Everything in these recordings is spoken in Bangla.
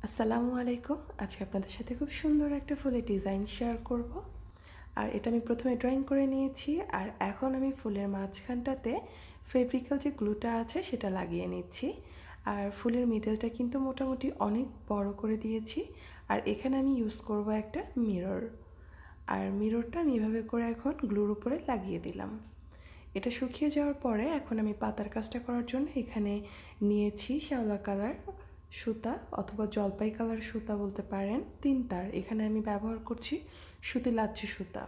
আসসালামু আলাইকুম। আজকে আপনাদের সাথে খুব সুন্দর একটা ফুলের ডিজাইন শেয়ার করব। আর এটা আমি প্রথমে ড্রয়িং করে নিয়েছি, আর এখন আমি ফুলের মাঝখানটাতে ফেব্রিক্যাল যে গ্লুটা আছে সেটা লাগিয়ে নিচ্ছি। আর ফুলের মিডলটা কিন্তু মোটামুটি অনেক বড় করে দিয়েছি। আর এখানে আমি ইউজ করব একটা মিরর। আর মিররটা আমি এভাবে করে এখন গ্লুর উপরে লাগিয়ে দিলাম। এটা শুকিয়ে যাওয়ার পরে এখন আমি পাতার কাজটা করার জন্য এখানে নিয়েছি শ্যাওলা কালার সুতা অথবা জলপাই কালার সুতা বলতে পারেন, 3 তার। এখানে আমি ব্যবহার করছি সুতি লাচ্ছি সুতা।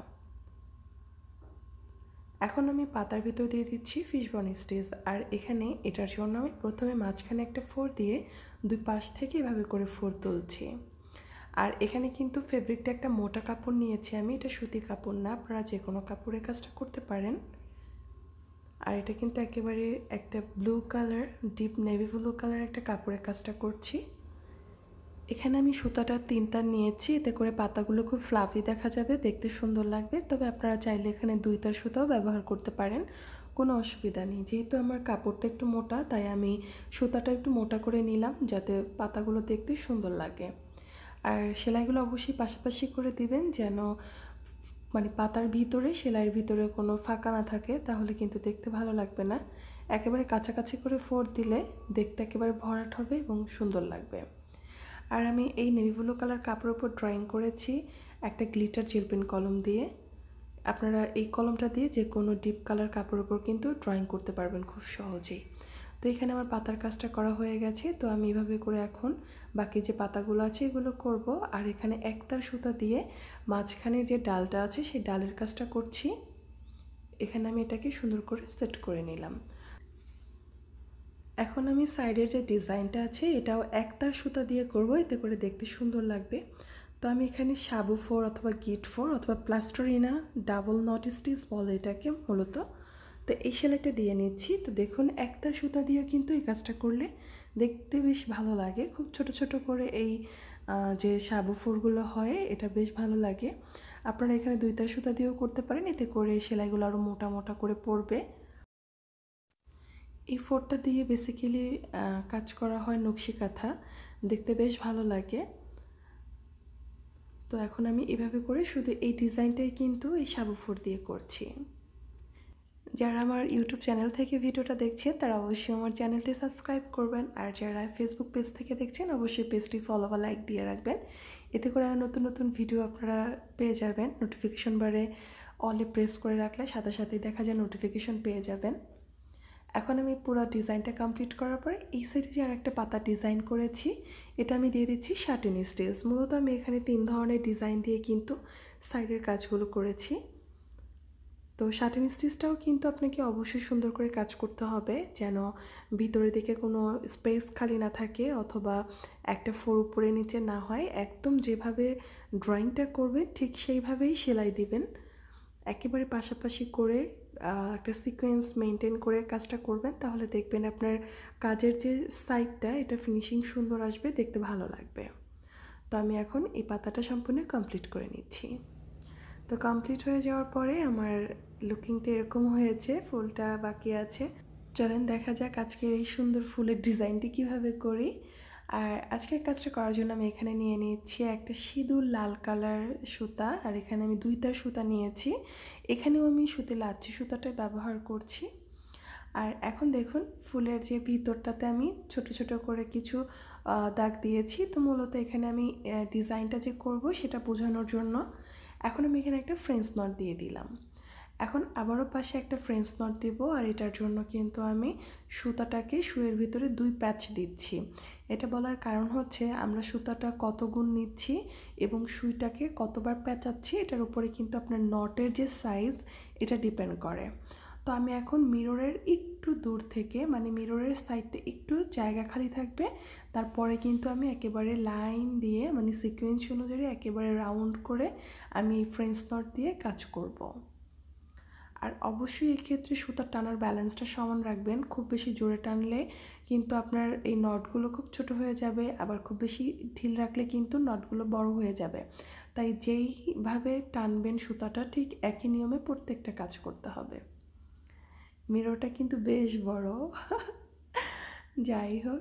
এখন আমি পাতার ভিতর দিয়ে দিচ্ছি ফিশবন স্টিচ। আর এখানে এটার জন্য আমি প্রথমে মাঝখানে একটা ফোর দিয়ে দুই পাশ থেকে এভাবে করে ফোর তুলছি। আর এখানে কিন্তু ফেব্রিকটা একটা মোটা কাপড় নিয়েছি আমি, এটা সুতি কাপড় না, আপনারা যে কোনো কাপড়ে কাজটা করতে পারেন। আর এটা কিন্তু একেবারে একটা blue colour, deep navy blue colour একটা কাপড়ের কাজটা করছি। এখানে আমি সুতাটা 3 তার নিয়েছি, এতে করে পাতাগুলো খুব ফ্লাফি দেখা যাবে, দেখতে সুন্দর লাগবে। তবে আপনারা চাইলে এখানে 2 তার সুতাও ব্যবহার করতে পারেন, কোনো অসুবিধা নেই। যেহেতু আমার কাপড়টা একটু মোটা, তাই আমি সুতাটা একটু মোটা করে নিলাম যাতে পাতাগুলো দেখতে সুন্দর লাগে। আর সেলাইগুলো অবশ্যই পাশাপাশি করে দিবেন, যেন পাতার ভিতরে সেলাইয়ের ভিতরে কোনো ফাঁকা না থাকে, তাহলে কিন্তু দেখতে ভালো লাগবে না। একেবারে কাছাকাছি করে ফোর দিলে দেখতে একেবারে ভরাট হবে এবং সুন্দর লাগবে। আর আমি এই নেভি ব্লু কালার কাপড়ের উপর ড্রয়িং করেছি একটা গ্লিটার জেল পেন কলম দিয়ে। আপনারা এই কলমটা দিয়ে যে কোনো ডিপ কালার কাপড়ের উপর কিন্তু ড্রয়িং করতে পারবেন খুব সহজেই। তো এখানে আমার পাতার কাজটা করা হয়ে গেছে। তো আমি এভাবে করে এখন বাকি যে পাতাগুলো আছে এগুলো করব। আর এখানে একতার সুতা দিয়ে মাঝখানে যে ডালটা আছে সেই ডালের কাজটা করছি। এখানে আমি এটাকে সুন্দর করে সেট করে নিলাম। এখন আমি সাইডের যে ডিজাইনটা আছে এটাও একতার সুতা দিয়ে করব, এতে করে দেখতে সুন্দর লাগবে। তো আমি এখানে সাবু ফোর অথবা গিট ফোর অথবা প্লাস্টারিনা ডাবল নট স্টিচ বলে এটাকে মূলত। তো এই সেলাইটা দিয়ে নিচ্ছি। তো দেখুন একতার সুতা দিয়ে কিন্তু এই কাজটা করলে দেখতে বেশ ভালো লাগে, খুব ছোট ছোট করে এই যে সাবু ফোরগুলো হয় এটা বেশ ভালো লাগে। আপনারা এখানে 2 তার সুতা দিয়েও করতে পারেন, এতে করে সেলাইগুলো আরও মোটা মোটা করে পড়বে। এই ফোরটা দিয়ে বেসিক্যালি কাজ করা হয় নকশি কাঁথা, দেখতে বেশ ভালো লাগে। তো এখন আমি এভাবে করে শুধু এই ডিজাইনটাই কিন্তু এই সাবু ফোর দিয়ে করছি। যারা আমার ইউটিউব চ্যানেল থেকে ভিডিওটা দেখছেন তারা অবশ্যই আমার চ্যানেলটি সাবস্ক্রাইব করবেন, আর যারা ফেসবুক পেজ থেকে দেখছেন অবশ্যই পেজটি ফলো বা লাইক দিয়ে রাখবেন। এতে করে আর নতুন নতুন ভিডিও আপনারা পেয়ে যাবেন। নোটিফিকেশন বারে অলে প্রেস করে রাখলে সাথে সাথেই দেখা যায় নোটিফিকেশন পেয়ে যাবেন। এখন আমি পুরো ডিজাইনটা কমপ্লিট করার পরে এই সাইডে যে আরেকটা পাতা ডিজাইন করেছি এটা আমি দিয়ে দিচ্ছি শার্টিন স্টিচ। মূলত আমি এখানে 3 ধরনের ডিজাইন দিয়ে কিন্তু সাইডের কাজগুলো করেছি। তো শার্টিন স্টিচটাও কিন্তু আপনাকে অবশ্যই সুন্দর করে কাজ করতে হবে, যেন ভিতরের দিকে কোনো স্পেস খালি না থাকে অথবা একটা ফোর উপরে নিচে না হয়। একদম যেভাবে ড্রয়িংটা করবেন ঠিক সেইভাবেই সেলাই দিবেন, একেবারে পাশাপাশি করে একটা সিকোয়েন্স মেনটেন করে কাজটা করবেন, তাহলে দেখবেন আপনার কাজের যে সাইডটা এটা ফিনিশিং সুন্দর আসবে, দেখতে ভালো লাগবে। তো আমি এখন এই পাতাটা সম্পূর্ণ কমপ্লিট করে নিচ্ছি। তো কমপ্লিট হয়ে যাওয়ার পরে আমার লুকিংটা এরকম হয়েছে, ফুলটা বাকি আছে। চলেন দেখা যাক আজকের এই সুন্দর ফুলের ডিজাইনটি কিভাবে করি। আর আজকের কাজটা করার জন্য আমি এখানে নিয়ে নিচ্ছি একটা সিঁদুর লাল কালার সুতা, আর এখানে আমি 2 তার সুতা নিয়েছি। এখানেও আমি সুতি লাচ্ছি সুতাটা ব্যবহার করছি। আর এখন দেখুন ফুলের যে ভিতরটাতে আমি ছোট ছোট করে কিছু দাগ দিয়েছি। তো মূলত এখানে আমি ডিজাইনটা যে করব সেটা বোঝানোর জন্য এখন আমি এখানে একটা ফ্রেঞ্চ নট দিয়ে দিলাম। এখন আবারও পাশে একটা ফ্রেঞ্চ নট দিব, আর এটার জন্য কিন্তু আমি সুতাটাকে সুইয়ের ভিতরে 2 প্যাচ দিচ্ছি। এটা বলার কারণ হচ্ছে আমরা সুতাটা কত গুণ নিচ্ছি এবং সুইটাকে কতবার প্যাঁচাচ্ছি এটার উপরে কিন্তু আপনার নটের যে সাইজ এটা ডিপেন্ড করে। তো আমি এখন মিররের একটু দূর থেকে, মিররের সাইডটা একটু জায়গা খালি থাকবে, তারপরে কিন্তু আমি একেবারে লাইন দিয়ে সিকোয়েন্স অনুযায়ী একেবারে রাউন্ড করে আমি ফ্রেঞ্চ নট দিয়ে কাজ করব। আর অবশ্যই এক্ষেত্রে সুতার টানার ব্যালেন্সটা সমান রাখবেন। খুব বেশি জোরে টানলে কিন্তু আপনার এই নটগুলো খুব ছোট হয়ে যাবে, আবার খুব বেশি ঢিল রাখলে কিন্তু নটগুলো বড় হয়ে যাবে। তাই যেইভাবে টানবেন সুতাটা ঠিক একই নিয়মে প্রত্যেকটা কাজ করতে হবে। মিররটা কিন্তু বেশ বড়। যাই হোক,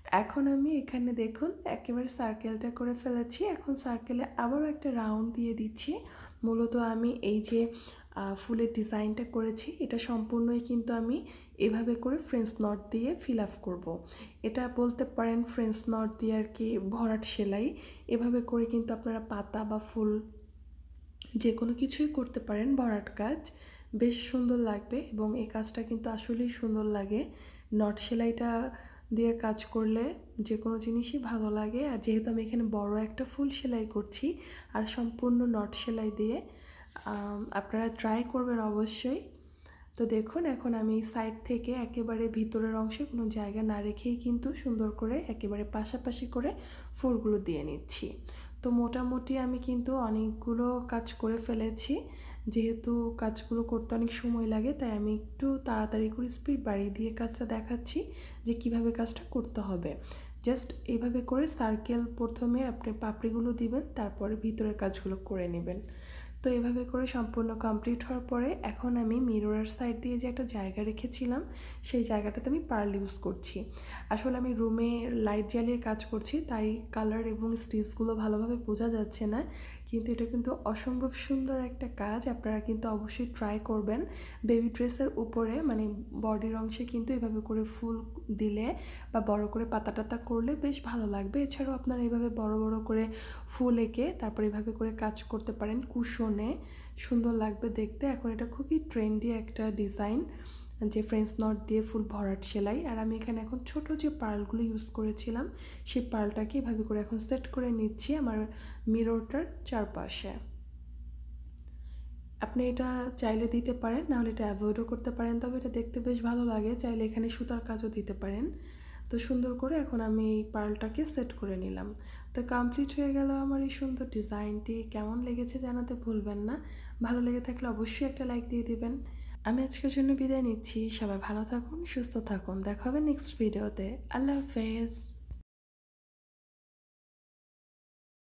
এখন আমি এখানে দেখুন একেবারে সার্কেলটা করে ফেলেছি। এখন সার্কেলে আবারও একটা রাউন্ড দিয়ে দিচ্ছি। মূলত আমি এই যে ফুলের ডিজাইনটা করেছি এটা সম্পূর্ণই কিন্তু আমি এভাবে করে ফ্রেঞ্চ নট দিয়ে ফিল আপ করবো। এটা বলতে পারেন ফ্রেঞ্চ নট দিয়ে আর কি ভরাট সেলাই। এভাবে করে কিন্তু আপনারা পাতা বা ফুল যে কোনো কিছুই করতে পারেন ভরাট কাজ, বেশ সুন্দর লাগবে এবং এই কাজটা কিন্তু আসলেই সুন্দর লাগে। নট সেলাইটা দিয়ে কাজ করলে যে কোনো জিনিসই ভালো লাগে। আর যেহেতু আমি এখানে বড় একটা ফুল সেলাই করছি আর সম্পূর্ণ নট সেলাই দিয়ে, আপনারা ট্রাই করবেন অবশ্যই। তো দেখুন এখন আমি সাইড থেকে একেবারে ভিতরের অংশে কোনো জায়গা না রেখেই কিন্তু সুন্দর করে একেবারে পাশাপাশি করে ফুলগুলো দিয়ে নিচ্ছি। তো মোটামুটি আমি কিন্তু অনেকগুলো কাজ করে ফেলেছি। যেহেতু কাজগুলো করতে অনেক সময় লাগে তাই আমি একটু তাড়াতাড়ি করে স্পিড বাড়িয়ে দিয়ে কাজটা দেখাচ্ছি যে কিভাবে কাজটা করতে হবে। জাস্ট এইভাবে করে সার্কেল প্রথমে আপনি পাপড়িগুলো দিবেন, তারপরে ভিতরের কাজগুলো করে নেবেন। তো এভাবে করে সম্পূর্ণ কমপ্লিট হওয়ার পরে এখন আমি মিররের সাইড দিয়ে যে একটা জায়গা রেখেছিলাম সেই জায়গাটাতে আমি পার্ল ইউজ করছি। আসলে আমি রুমে লাইট জ্বালিয়ে কাজ করছি তাই কালার এবং স্টিচগুলো ভালোভাবে বোঝা যাচ্ছে না, কিন্তু এটা কিন্তু অসম্ভব সুন্দর একটা কাজ। আপনারা কিন্তু অবশ্যই ট্রাই করবেন। বেবি ড্রেসের উপরে মানে বডির অংশে কিন্তু এভাবে করে ফুল দিলে বা বড় করে পাতা টাতা করলে বেশ ভালো লাগবে। এছাড়াও আপনারা এভাবে বড় বড় করে ফুল এঁকে তারপর এভাবে করে কাজ করতে পারেন কুশনে, সুন্দর লাগবে দেখতে। এখন এটা খুবই ট্রেন্ডি একটা ডিজাইন যে ফ্রেঞ্চ নট দিয়ে ফুল ভরাট সেলাই। আর আমি এখানে এখন ছোট যে পার্লগুলো ইউজ করেছিলাম সেই পার্লটাকে এভাবে করে এখন সেট করে নিচ্ছি আমার মিররটার চারপাশে। আপনি এটা চাইলে দিতে পারেন, নাহলে এটা অ্যাভয়েডও করতে পারেন, তবে এটা দেখতে বেশ ভালো লাগে। চাইলে এখানে সুতার কাজও দিতে পারেন। তো সুন্দর করে এখন আমি এই পার্লটাকে সেট করে নিলাম। তো কমপ্লিট হয়ে গেল আমার এই সুন্দর ডিজাইনটি। কেমন লেগেছে জানাতে ভুলবেন না। ভালো লেগে থাকলে অবশ্যই একটা লাইক দিয়ে দিবেন। আমি আজকের জন্য বিদায় নিচ্ছি। সবাই ভালো থাকুন, সুস্থ থাকুন। দেখা হবে নেক্সট ভিডিওতে। আল্লাহ হাফেজ।